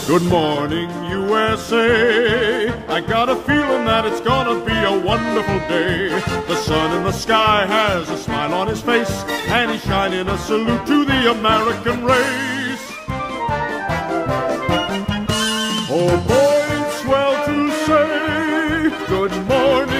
Good morning, USA. I got a feeling that it's gonna be a wonderful day. The sun in the sky has a smile on his face, and he's shining a salute to the American race. Oh boy, it's swell to say good morning,